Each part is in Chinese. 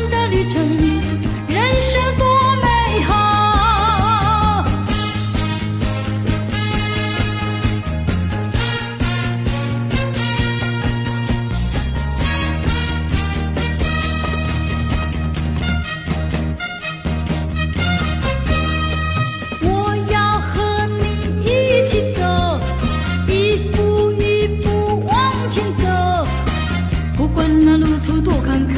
的旅程，人生多美好。我要和你一起走，一步一步往前走，不管那路途多坎坷，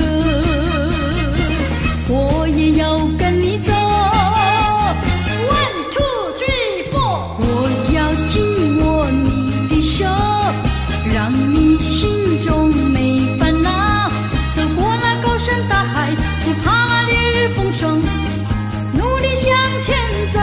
我也要跟你走。One two three four， 我要紧握你的手，让你心中没烦恼，走过那高山大海，不怕烈日风霜，努力向前走。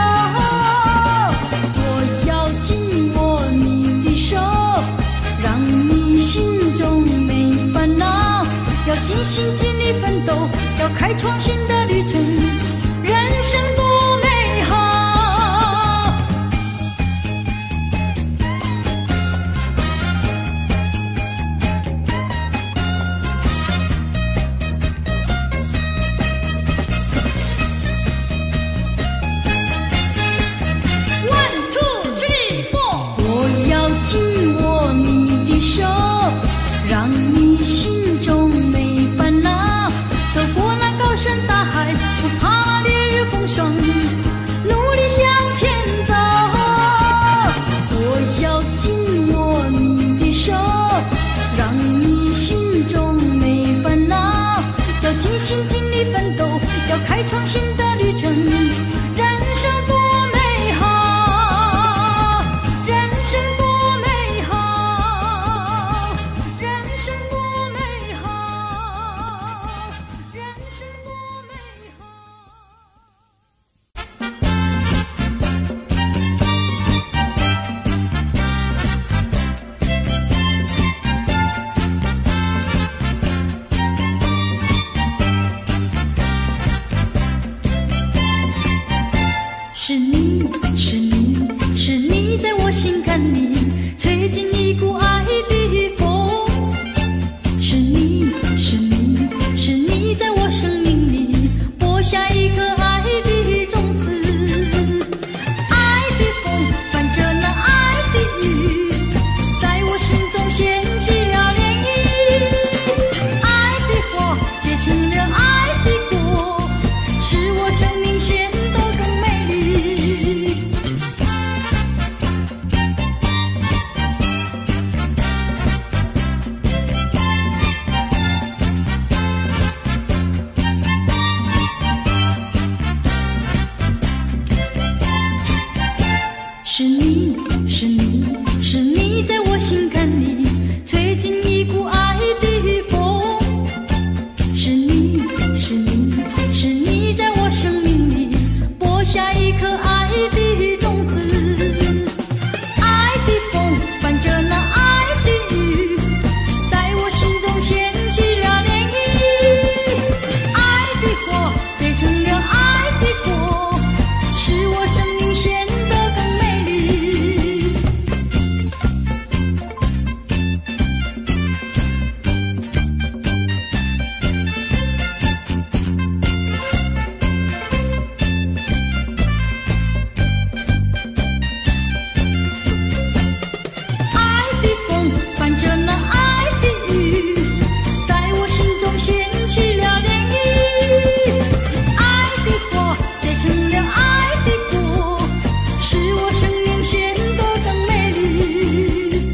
我要紧握你的手，让你心中没烦恼，要尽心尽力奋斗，要开创新的旅程，人生多美好。One two three four， 我要紧握你的手，让你心中没烦恼，走过那高山大海，不怕烈日风霜，努力向前走。我要紧握你的手，让你心中没烦恼，要尽心尽力奋斗，要开创新的旅程，人生多美好，人生多美好，人生多美好，人生多美好。是你，是你，是你在我心坎里吹进一股爱的风。是你，是你，是你在我生命里播下一颗爱的种子。爱的风伴着那爱的雨，在我心中掀起了涟漪。爱的火结成了爱的果，使我生命显得更美丽。是你，是你，是你在我心坎里吹进一股爱的风。是你，是你，是你在我生命里播下一颗爱的种子。爱的风伴着那爱的雨，在我心中掀起了涟漪。爱的火结成了爱的果，使我生命显得更美丽。爱的风伴着那爱的雨，在我心中掀起了涟漪。爱的火结成了爱的果，使我生命显得更美丽。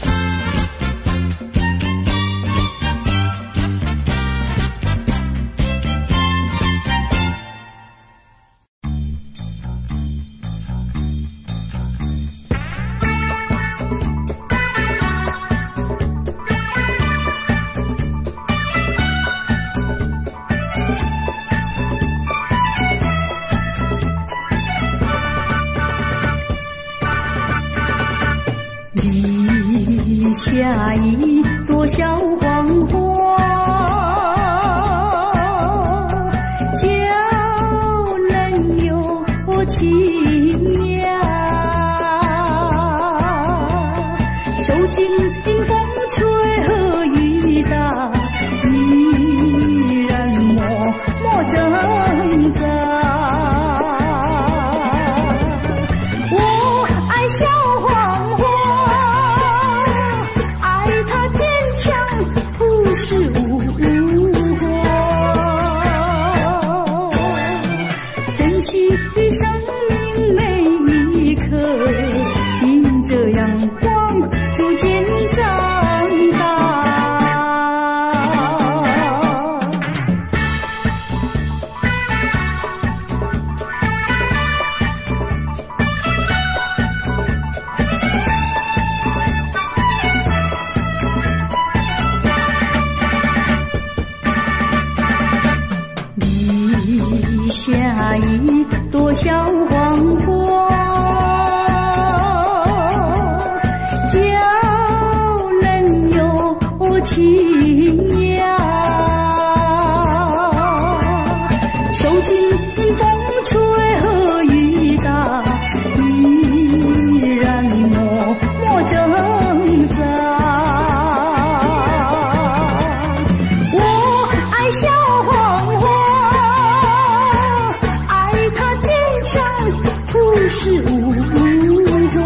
立下一朵小黄花，娇嫩又清雅，受尽迎风吹和雨打，依然默挣扎。我爱小黄花，爱它坚强，朴实无华，珍惜生命每一刻，迎着阳光逐渐长大。立下一朵小黄花，叫人有情呀。受尽风吹和雨打，依然默默挣扎。我爱小黄花，朴实无华，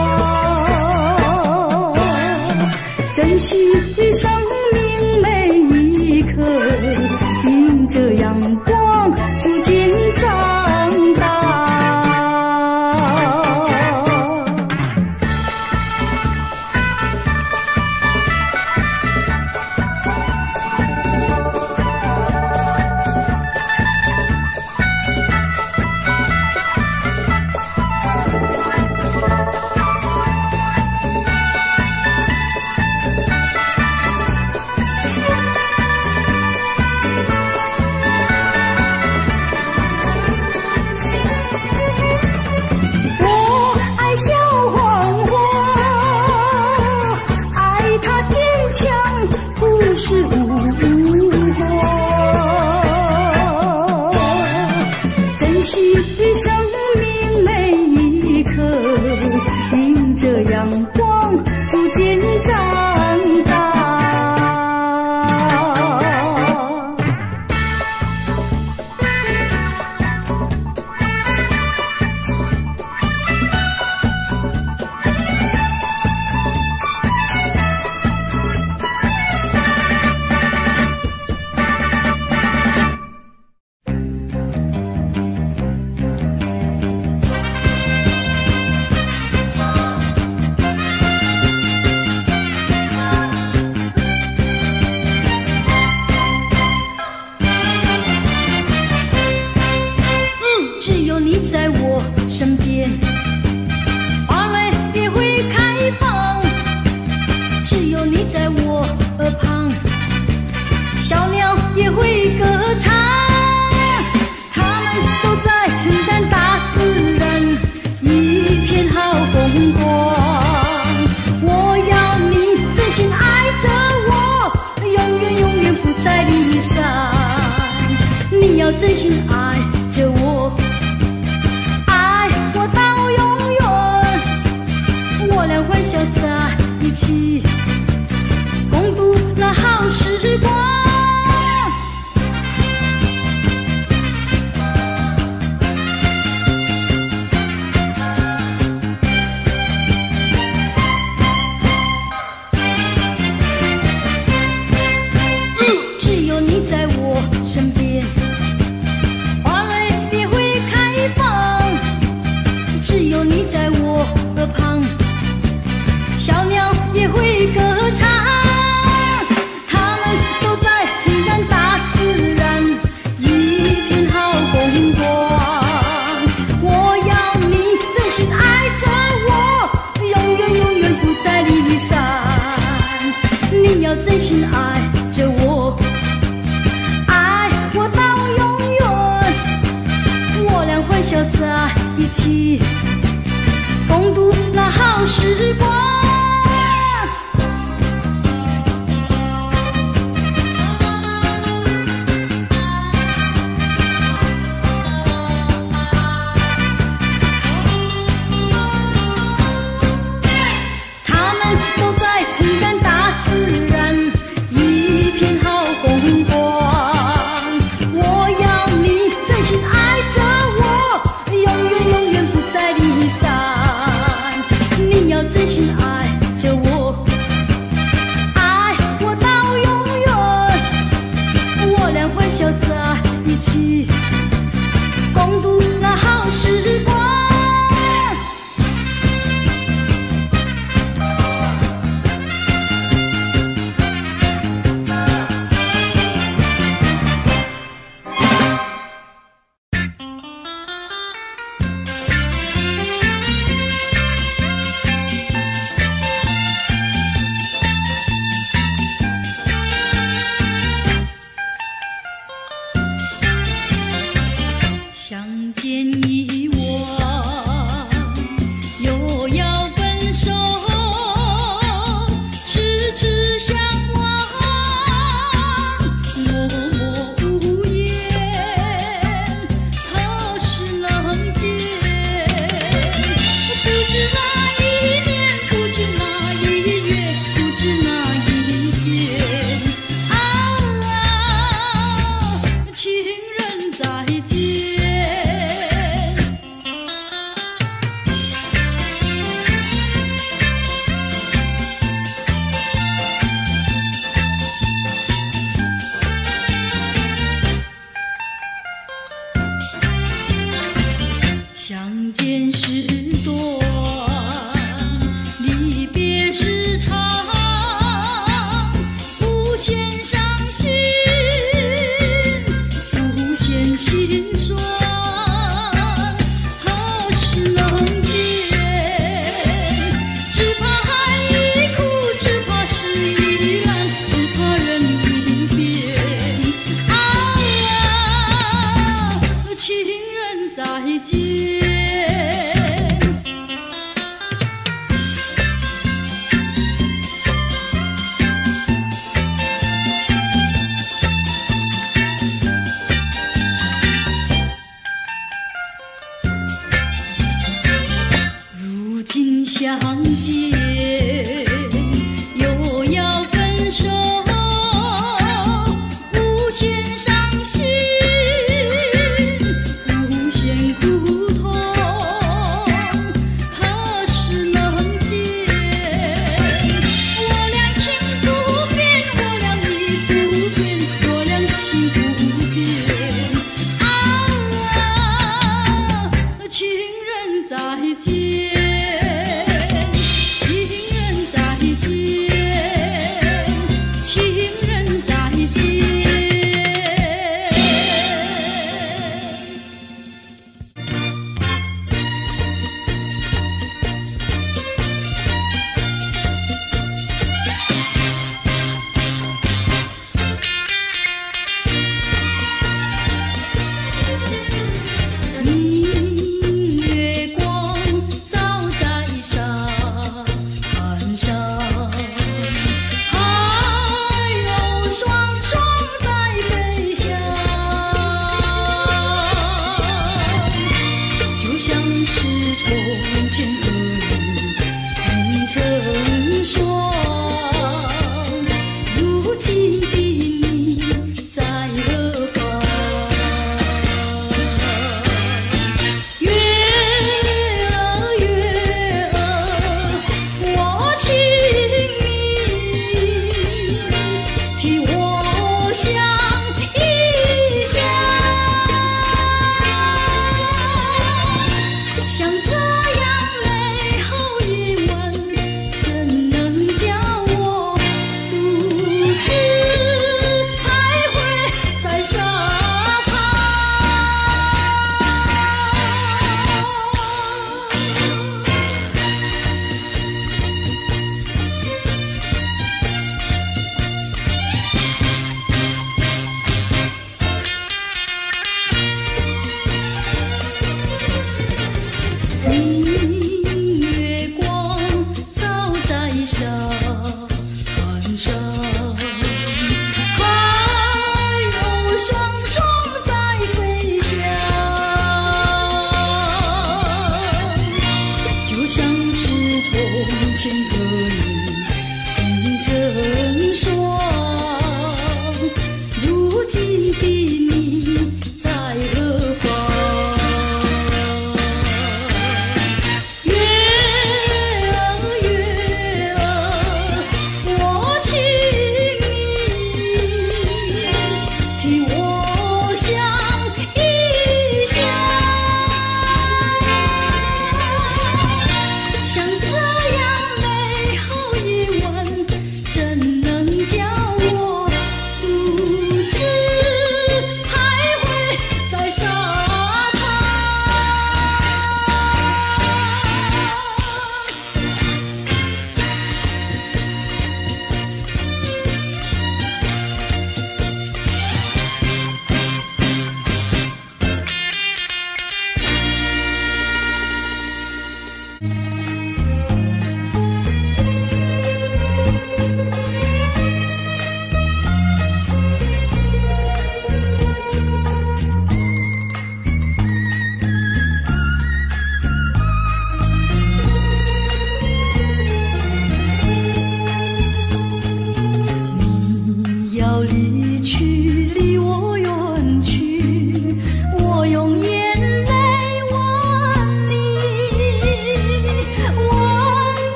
珍惜生命每一刻，迎着阳光逐渐长大。是无华，珍惜生命每一刻，迎着阳光逐渐长大。只有你在我身边，花蕾也会开放；只有你在我耳旁，小鸟也会歌唱。它们都在称赞大自然，一片好风光。我要你真心爱着我，永远永远不再离散。你要真心爱着我，到永远，我俩欢笑在一起，共度那好时光。只有你在我身边，花蕾也会开放；只有你在我耳旁，小鸟也会歌唱。它们都在称赞大自然，一片好风光。我要你真心爱着我，永远永远不再离散。你要真心爱着我，爱我到永远，我俩欢笑在一起，共度那好时光。他们都在称赞大自然，一片好风光。我要起，共度那好时光。相见已晚，又要分手，痴痴相望，默默无言，何时能见？不知哪一年，不知哪一月，不知哪一天，啊，情人再见。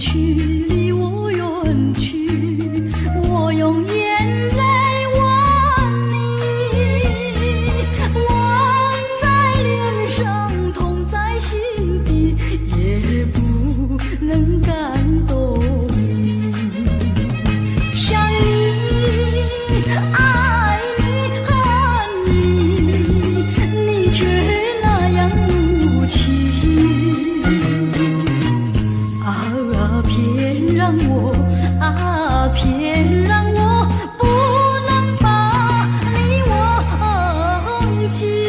去，离我远去，我用眼泪吻你，吻在脸上，痛在心底，也不能感动你。想你，爱你，恨你，你却那样无情。偏让我偏让我不能把你忘记。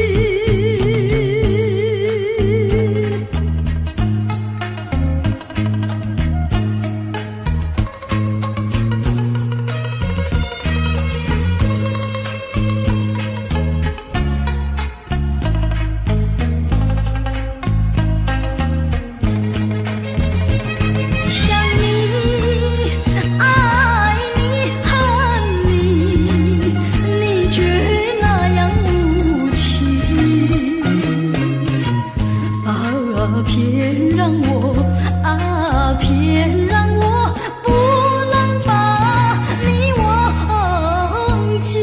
偏让我偏让我不能把你忘记。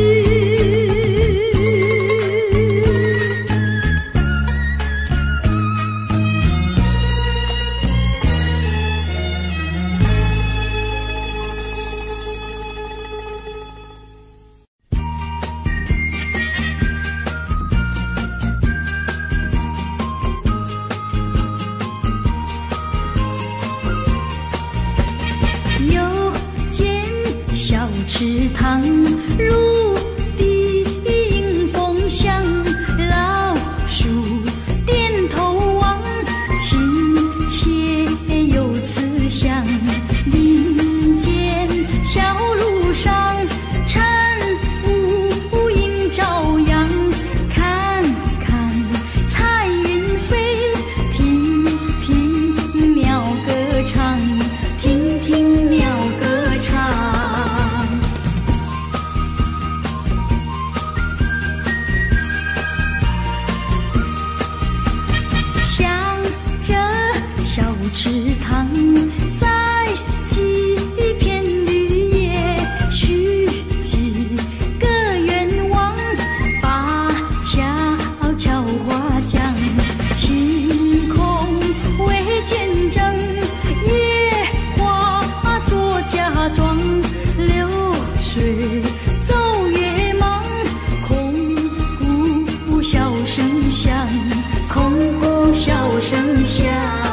池塘如笛迎风响，老树点头望，亲切有慈祥。林间小路上，晨雾映朝阳，看看彩云飞，听听鸟歌唱，听听鸟歌唱。池塘栽几片绿叶，许几个愿望，把悄悄话讲。晴空为见证，野花作嫁妆。流水走越忙，空谷笑声响，空谷笑声响。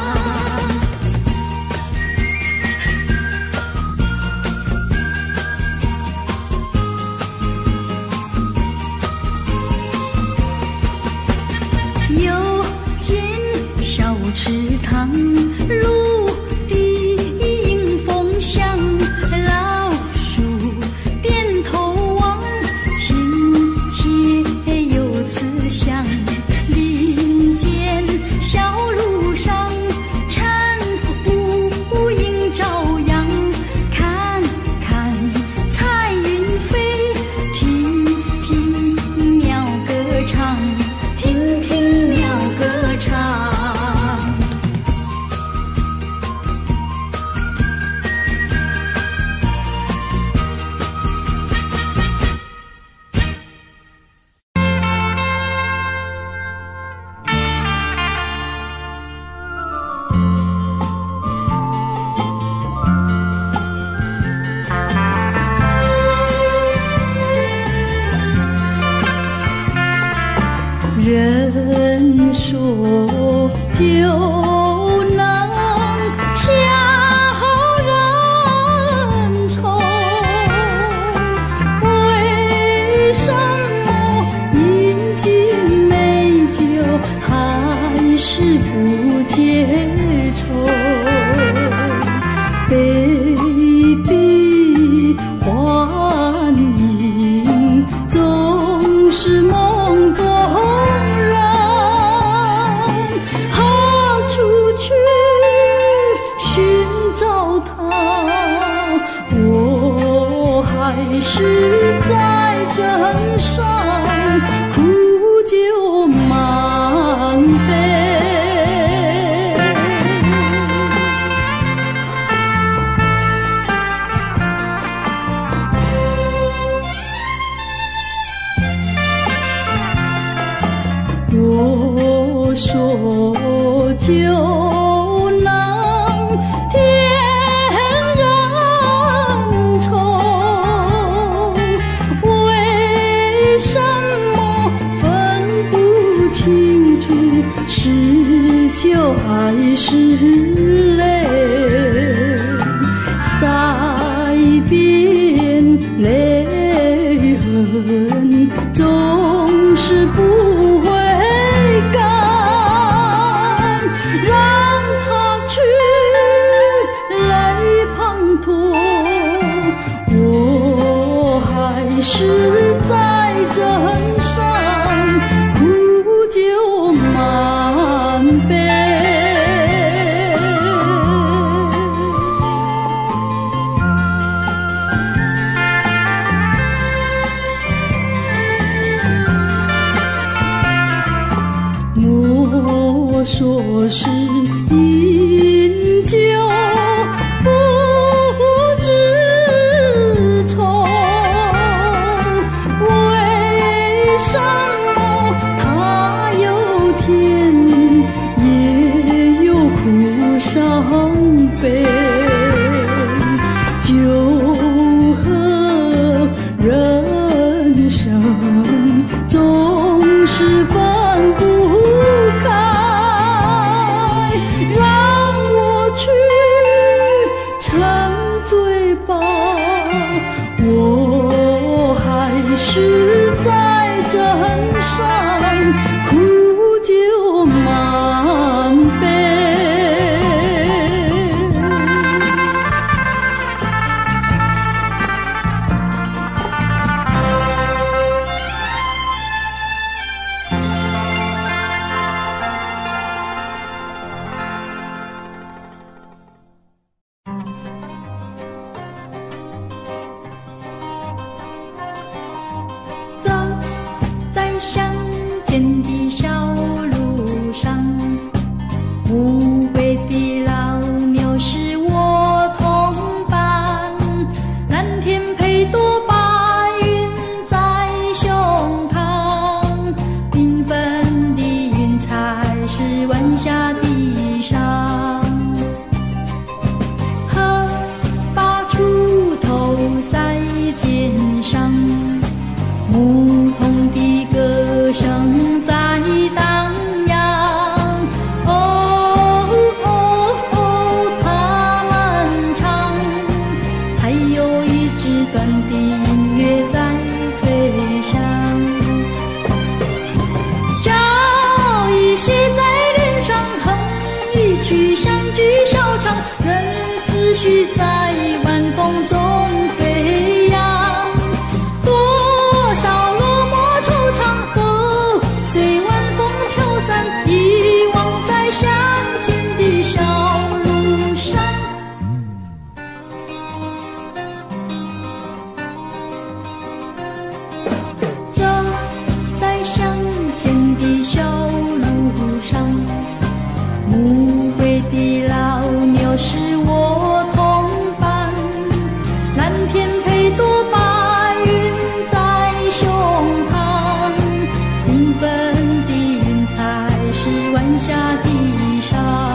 池塘如笛迎风响，老树点头望，亲切有慈祥。林间小路上，晨雾映朝阳，看看彩云飞，听听鸟歌唱，听听鸟歌唱。人说酒能消人愁，为什么饮尽美酒还是不解愁？Baby， 幻影总是梦中人，何处我说就能天人宠，为什么分不清楚是酒还是泪？再遍泪痕总是不会干，让它去泪滂沱，我还是在枕上苦酒满杯。莫说是饮酒不知愁，为什么他有甜也有苦伤悲？酒和人生总是分不开，让我去沉醉吧，我还是在枕上苦酒满杯。走在乡间的小路上，无悔的老牛是我同伴，蓝天配朵白云在胸膛，缤纷的云彩是晚霞的衣裳，河把锄头在肩上，牧童的歌声在荡漾，哦哦哦，他们唱，还有一支短的音乐在吹响，笑意写在脸上，哼一曲相聚笑唱，任思绪在晚风中飞扬。多少落寞惆怅都随晚风飘散，遗忘在乡间的小路上。走在乡间的小路上，无悔的老牛是我同伴，蓝天配朵白云在胸膛，缤纷的云彩是晚霞的衣裳。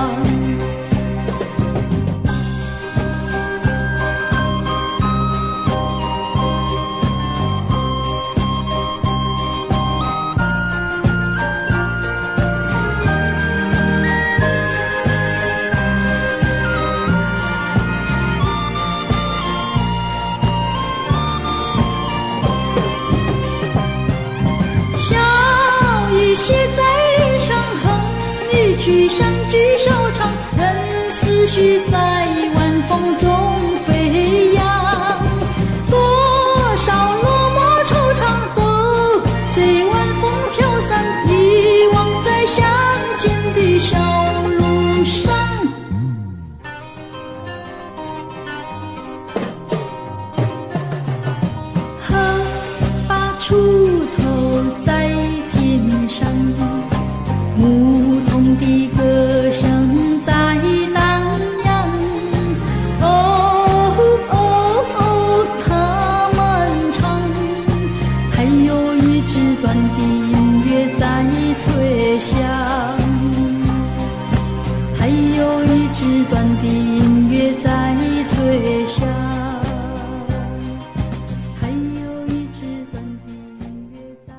笑意写在脸上，哼一曲相聚笑唱，任思绪在晚风中飞扬。多少落寞惆怅都随晚风飘散，遗忘在乡间的小路上。河把锄头在肩上，牧童的歌声在荡漾， 吹响，还有一支短的音乐在吹响，还有一支短的音乐在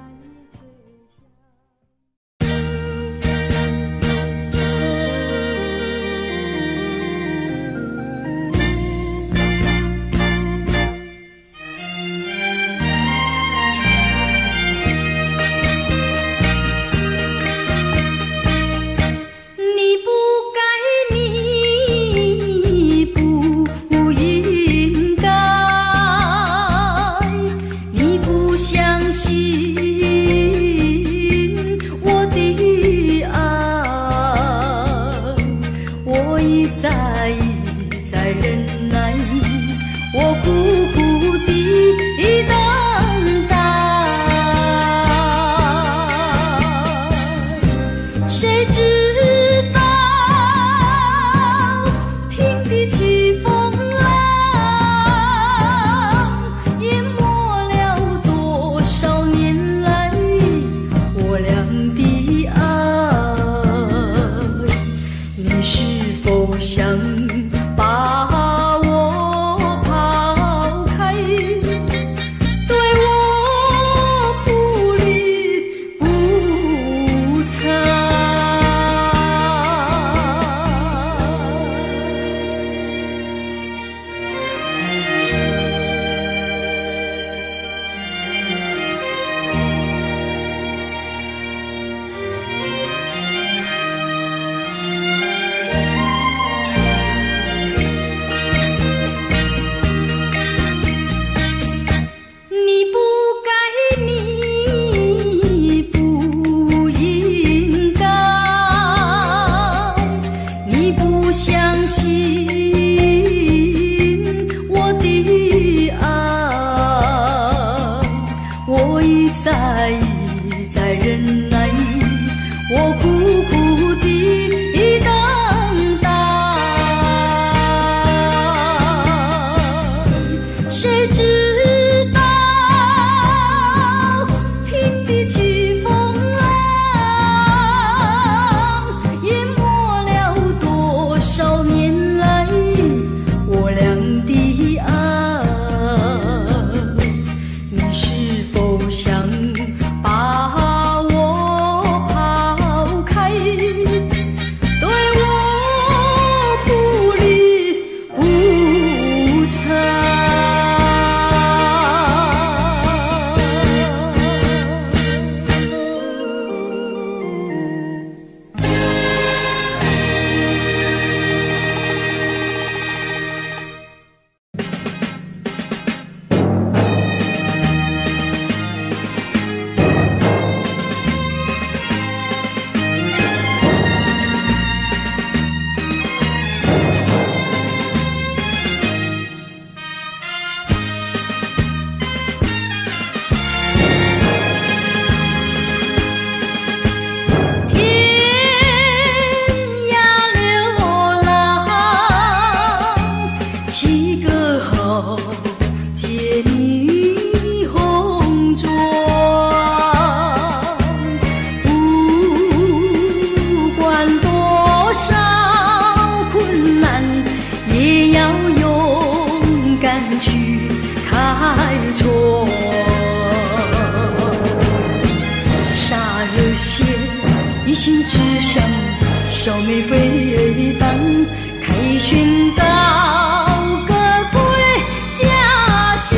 一心只想小妹飞荡，凯旋到个归家乡。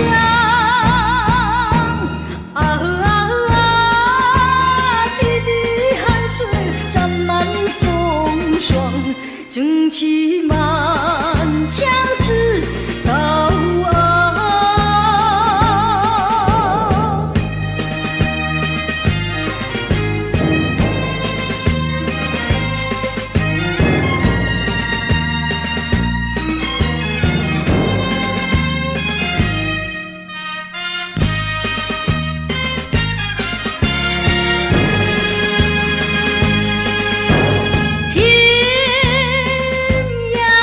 滴滴汗水沾满风霜，正气满腔直到天涯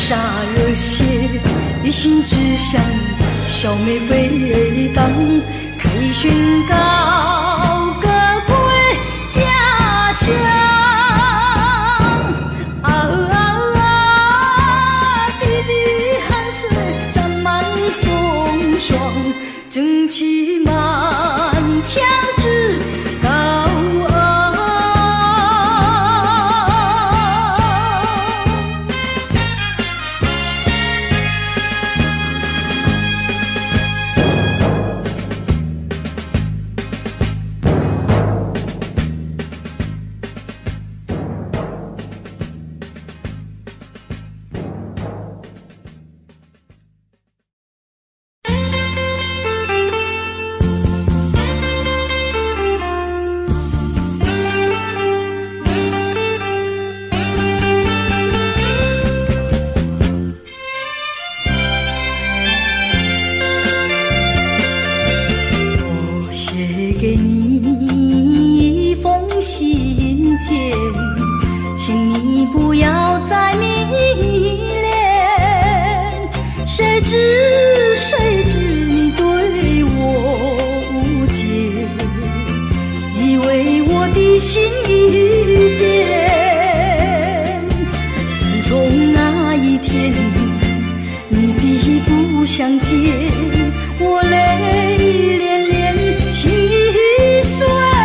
洒热血，一心只想小妹飞荡，凯旋高歌归家乡。滴滴汗水沾满风霜，正气满腔志高昂。给你一封信件，请你不要再迷恋。谁知你对我误解，以为我的心已变。自从那一天你并不相见，我泪涟涟，心已碎。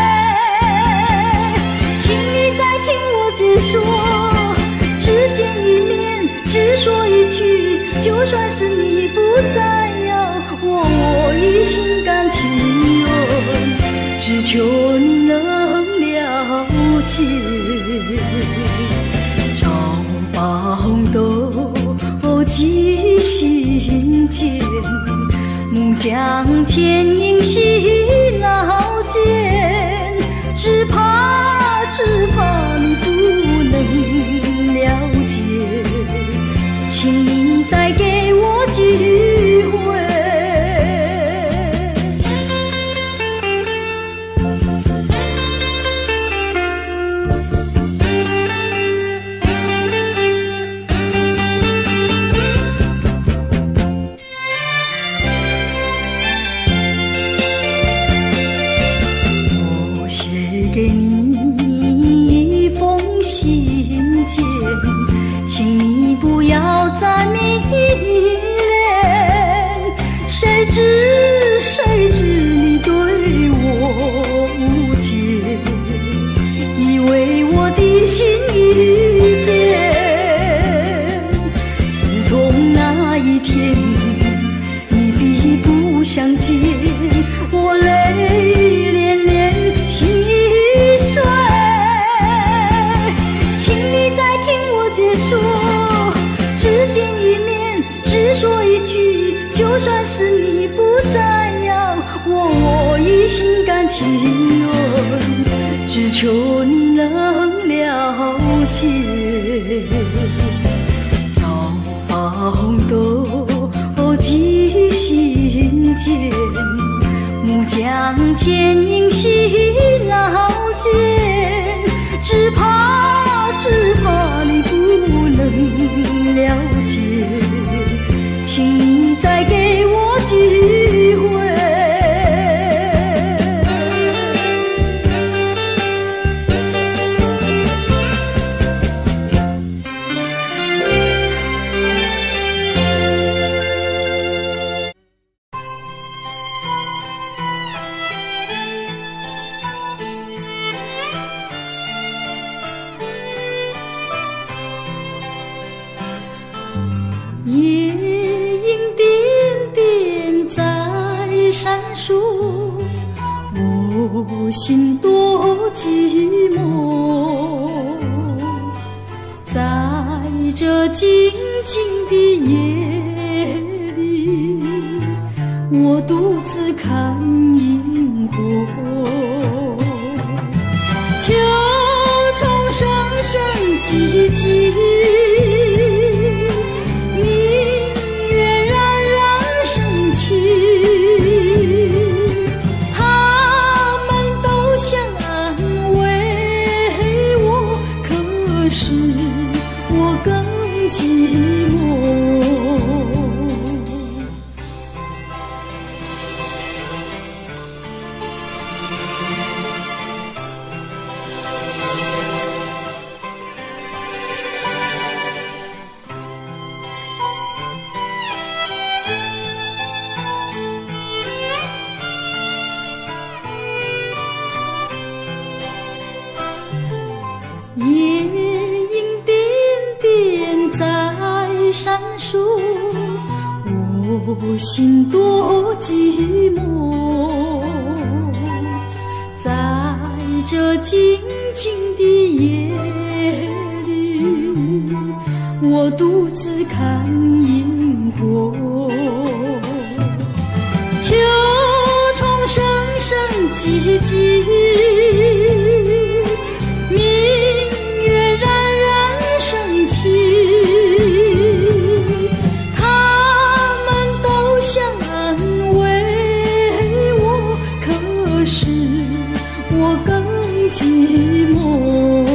请你再听我解说，只见一面，只说一句，就算是你不再要我一心甘情愿，只求你能了解。赵八红豆寄信笺，木匠牵引细老间，只怕你不能了解，请你再给我机会。给你一封信件，请你不要再迷恋。谁知你对我误解，以为我的心已变。自从那一天你并不相见，我泪涟涟，心已碎。请你再听我解说，只见一面，只说一句，就算是你不再要我一心甘情愿，只求你能了解。赵八红豆寄信笺，木匠牵引细老间，只怕你不能了解，请你再给我机会。夜莺点点在闪烁，我心多寂寞。在这静静的夜里，我独自看萤火。秋虫声声唧唧，是我更寂寞。 我心多寂寞，在这静静的夜里，我独自看萤火。秋虫声声唧唧，明月冉冉升起，他们都想安慰我，可是我更寂寞。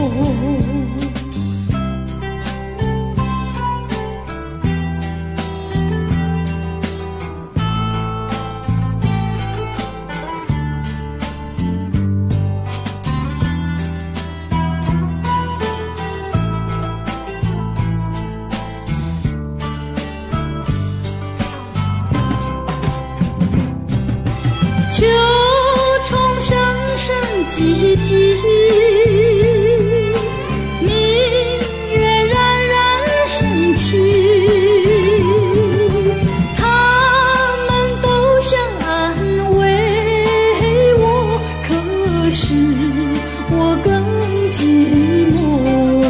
秋虫声声唧唧，明月冉冉升起，他们都想安慰我，可是我更寂寞。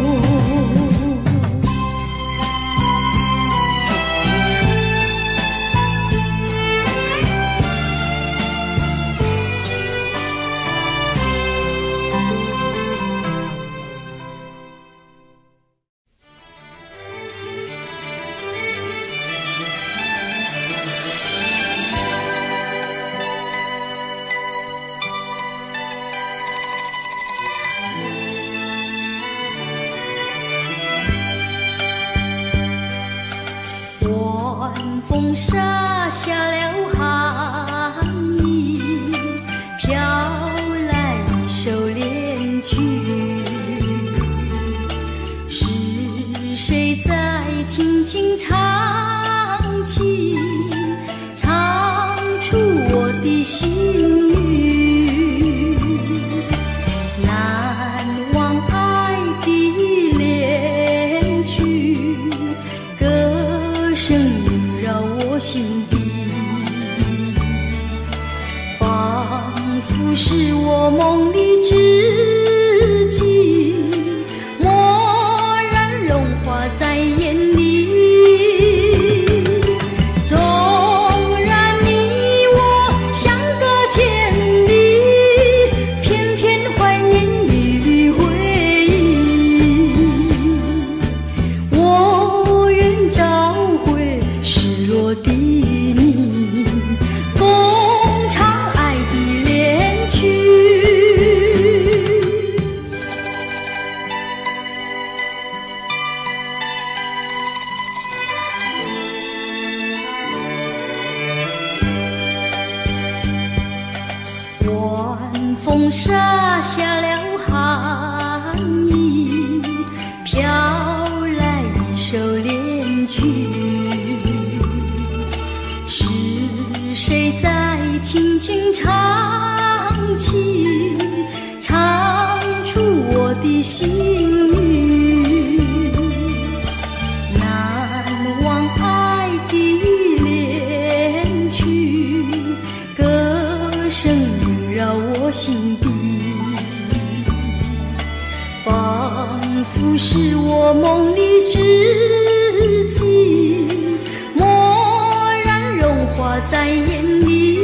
晚风洒下了寒意，飘来一首恋曲，是谁在轻轻唱起，唱出我的心语，难忘爱的恋曲，声萦绕我心底，仿佛是我梦里知己，蓦然融化在眼里。纵然你我相隔千里，偏偏怀念缕缕回忆。我愿找失落的你，共唱爱的恋曲。晚风洒下了寒意，飘来一首恋曲，是谁在轻轻唱起，唱出我的心语，难忘爱的恋曲，歌声萦绕我心底，仿佛是我梦里知己，蓦然融化在眼里。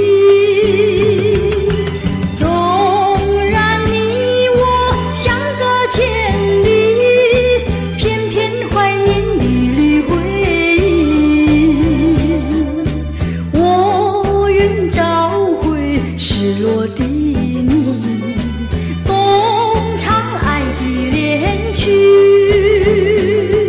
纵然你我相隔千里，偏偏怀念缕缕回忆。我愿找回失落的你，共唱爱的恋曲。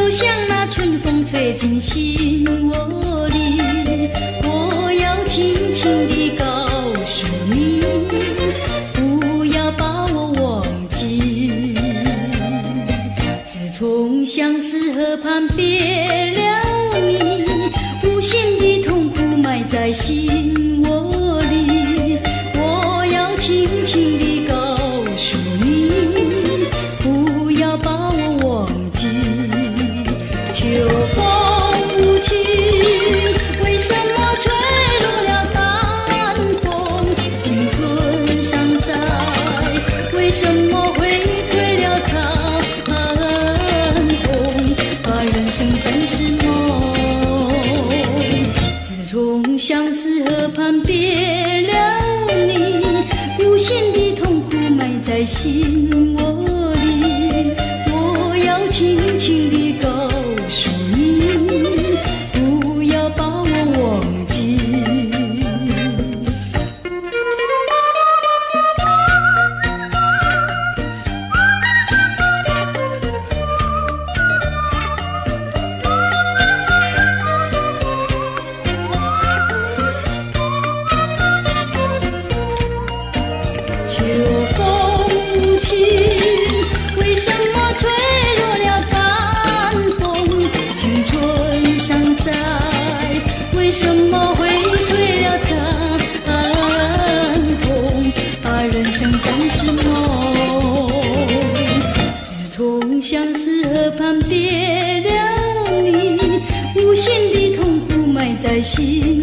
就像那春风吹进心窝里，我要轻轻地告诉你，不要把我忘记。自从相思河畔别了你，无限的痛苦埋在心窝里，我要轻轻地告诉你，不要把我忘记。秋风无情，为什么吹落了淡风？青春尚在，为什么会褪了残红？把人生本是梦，自从相思河畔别了你，无限的痛苦埋在心窝里，我要轻轻地告诉你，不要把我忘记。秋风无情，为什么吹落了淡风？青春尚在，为什么会褪了残红？把人生当是梦，自从相思河畔别了你，无限的痛苦埋在心